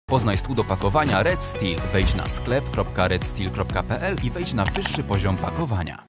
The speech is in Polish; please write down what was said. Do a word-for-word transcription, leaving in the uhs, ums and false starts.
Poznaj stół do pakowania Red Steel. Wejdź na sklep kropka red steel kropka p l i wejdź na wyższy poziom pakowania.